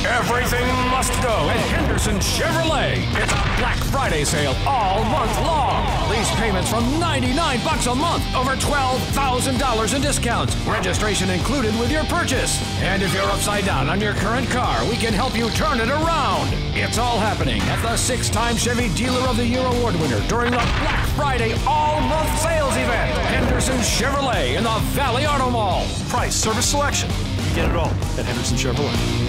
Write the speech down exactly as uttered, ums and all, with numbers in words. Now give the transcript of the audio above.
Everything must go at Henderson Chevrolet. It's a Black Friday sale all month long. Lease payments from ninety-nine bucks a month, over twelve thousand dollars in discounts. Registration included with your purchase. And if you're upside down on your current car, we can help you turn it around. It's all happening at the six-time Chevy Dealer of the Year award winner during the Black Friday all-month sales event. Henderson Chevrolet in the Valley Auto Mall. Price, service selection. You get it all at Henderson Chevrolet.